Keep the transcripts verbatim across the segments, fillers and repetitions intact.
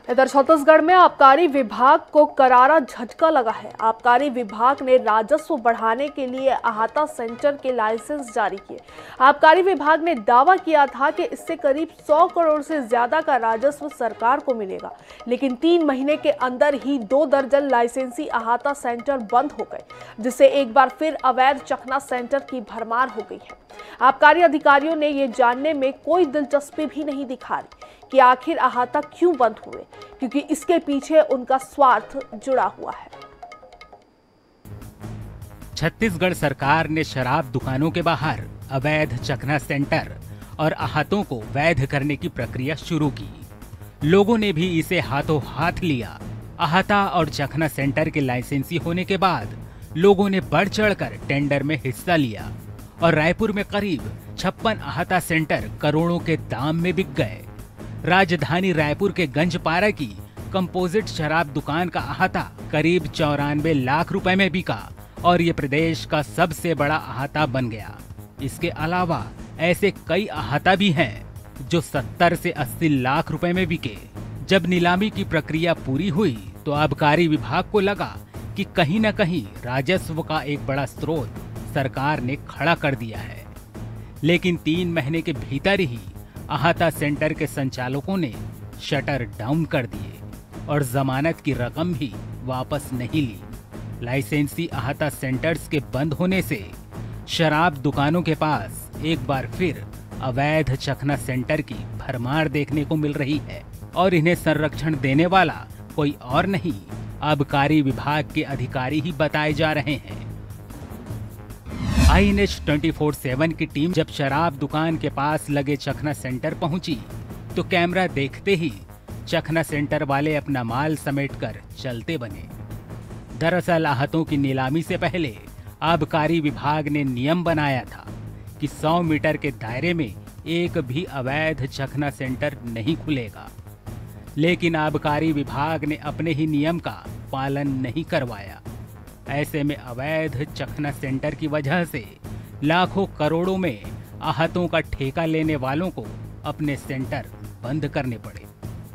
इधर छत्तीसगढ़ में आबकारी विभाग को करारा झटका लगा है। आबकारी विभाग ने राजस्व बढ़ाने के लिए अहाता सेंटर के लाइसेंस जारी किए। आबकारी विभाग ने दावा किया था कि इससे करीब सौ करोड़ से ज्यादा का राजस्व सरकार को मिलेगा, लेकिन तीन महीने के अंदर ही दो दर्जन लाइसेंसी अहाता सेंटर बंद हो गए, जिससे एक बार फिर अवैध चखना सेंटर की भरमार हो गई है। आबकारी अधिकारियों ने ये जानने में कोई दिलचस्पी भी नहीं दिखाई कि आखिर अहाता क्यों बंद हुए, क्योंकि इसके पीछे उनका स्वार्थ जुड़ा हुआ है। छत्तीसगढ़ सरकार ने शराब दुकानों के बाहर अवैध चखना सेंटर और अहातों को वैध करने की प्रक्रिया शुरू की। लोगों ने भी इसे हाथों हाथ लिया। अहाता और चखना सेंटर के लाइसेंसी होने के बाद लोगों ने बढ़ चढ़कर टेंडर में हिस्सा लिया और रायपुर में करीब छप्पन अहाता सेंटर करोड़ों के दाम में बिक गए। राजधानी रायपुर के गंजपारा की कंपोजिट शराब दुकान का अहाता करीब चौरानवे लाख रुपए में बिका और ये प्रदेश का सबसे बड़ा अहाता बन गया। इसके अलावा ऐसे कई अहाता भी हैं जो सत्तर से अस्सी लाख रुपए में बिके। जब नीलामी की प्रक्रिया पूरी हुई तो आबकारी विभाग को लगा कि कहीं न कहीं राजस्व का एक बड़ा स्रोत सरकार ने खड़ा कर दिया है, लेकिन तीन महीने के भीतर ही अहाता सेंटर के संचालकों ने शटर डाउन कर दिए और जमानत की रकम भी वापस नहीं ली। लाइसेंसी अहाता सेंटर्स के बंद होने से शराब दुकानों के पास एक बार फिर अवैध चखना सेंटर की भरमार देखने को मिल रही है और इन्हें संरक्षण देने वाला कोई और नहीं, आबकारी विभाग के अधिकारी ही बताए जा रहे हैं। आई एन एच चौबीस सात की टीम जब शराब दुकान के पास लगे चखना सेंटर पहुंची तो कैमरा देखते ही चखना सेंटर वाले अपना माल समेटकर चलते बने। दरअसल आहतों की नीलामी से पहले आबकारी विभाग ने नियम बनाया था कि सौ मीटर के दायरे में एक भी अवैध चखना सेंटर नहीं खुलेगा, लेकिन आबकारी विभाग ने अपने ही नियम का पालन नहीं करवाया। ऐसे में अवैध चखना सेंटर की वजह से लाखों करोड़ों में आहतों का ठेका लेने वालों को अपने सेंटर बंद करने पड़े।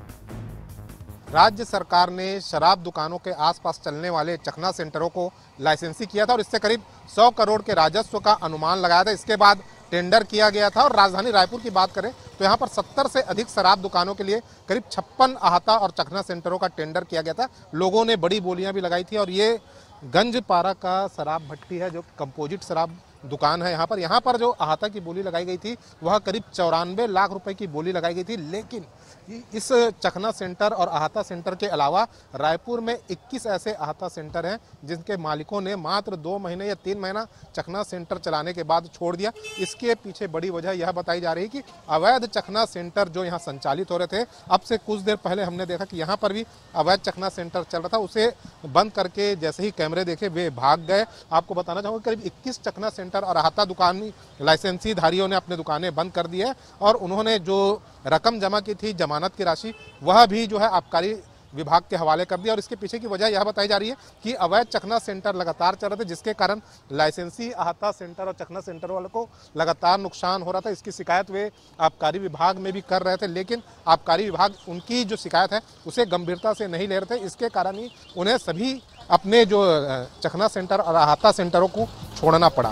राज्य सरकार ने शराब दुकानों के आसपास चलने वाले चखना सेंटरों को लाइसेंसी किया था और इससे करीब सौ करोड़ के राजस्व का अनुमान लगाया था। इसके बाद टेंडर किया गया था और राजधानी रायपुर की बात करें तो यहाँ पर सत्तर से अधिक शराब दुकानों के लिए करीब छप्पन अहाता और चखना सेंटरों का टेंडर किया गया था। लोगों ने बड़ी बोलियां भी लगाई थी और ये गंजपारा का शराब भट्टी है जो कंपोजिट शराब दुकान है। यहाँ पर यहाँ पर जो अहाता की बोली लगाई गई थी वह करीब चौरानवे लाख रुपए की बोली लगाई गई थी, लेकिन इस चखना सेंटर और अहाता सेंटर के अलावा रायपुर में इक्कीस ऐसे अहाता सेंटर हैं जिनके मालिकों ने मात्र दो महीने या तीन महीना चखना सेंटर चलाने के बाद छोड़ दिया। इसके पीछे बड़ी वजह यह बताई जा रही है कि अवैध चखना सेंटर जो यहाँ संचालित हो रहे थे, अब से कुछ देर पहले हमने देखा कि यहाँ पर भी अवैध चखना सेंटर चल रहा था, उसे बंद करके जैसे ही कैमरे देखे वे भाग गए। आपको बताना चाहूँगा करीब इक्कीस चखना सेंटर और अहाता दुकान लाइसेंसी धारियों ने अपने दुकानें बंद कर दी है और उन्होंने जो रकम जमा की थी जमानत की राशि वह भी जो है आबकारी विभाग के हवाले कर दिया। और इसके पीछे की वजह यह बताई जा रही है कि अवैध चखना सेंटर लगातार चल रहे थे, जिसके कारण लाइसेंसी अहाता सेंटर और चखना सेंटर वालों को लगातार नुकसान हो रहा था। इसकी शिकायत वे आबकारी विभाग में भी कर रहे थे, लेकिन आबकारी विभाग उनकी जो शिकायत है उसे गंभीरता से नहीं ले रहे थे। इसके कारण ही उन्हें सभी अपने जो चखना सेंटर और अहाता सेंटरों को छोड़ना पड़ा।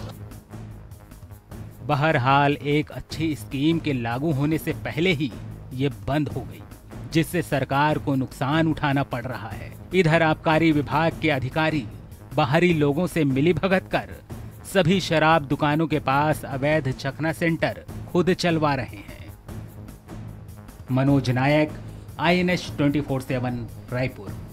बहरहाल एक अच्छी स्कीम के लागू होने से पहले ही ये बंद हो गई, जिससे सरकार को नुकसान उठाना पड़ रहा है। इधर आबकारी विभाग के अधिकारी बाहरी लोगों से मिलीभगत कर सभी शराब दुकानों के पास अवैध चखना सेंटर खुद चलवा रहे हैं। Manoj Nayak, I N H चौबीस सात रायपुर।